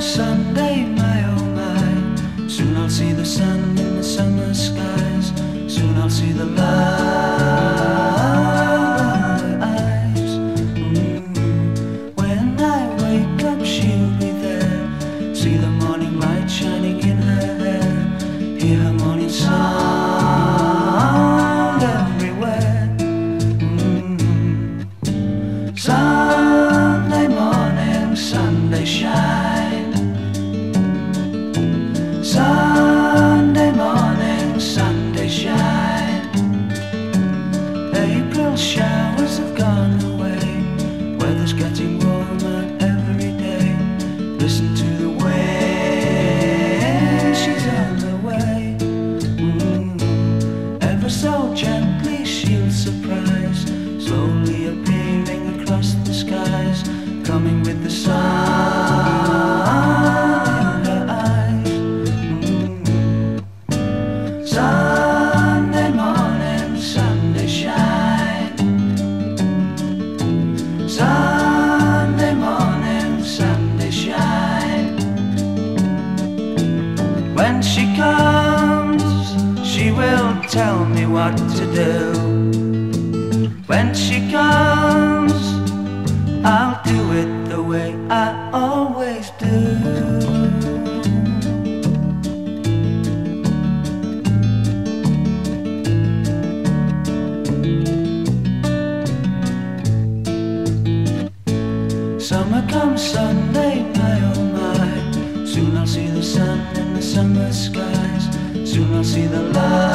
comes Sunday, my oh my. Soon I'll see the sun in the summer skies. Soon I'll see the love in her eyes. When I wake up, she'll be there. See the morning light shining in her hair. Hear her morning sound everywhere. Sunday morning, Sunday shine. Sunday morning, Sunday shine. April showers have gone away. Weather's getting warmer every day. Listen to the wind, she's on her way. Ever so gently she'll surprise, slowly appearing across the skies, coming with the sun in her eyes. Sunday morning, Sunday shine. Sunday morning, Sunday shine. When she comes, she will tell me what to do. When she comes, I'll do it the way I always do. Summer comes Sunday, my oh my. Soon I'll see the sun in the summer skies. Soon I'll see the light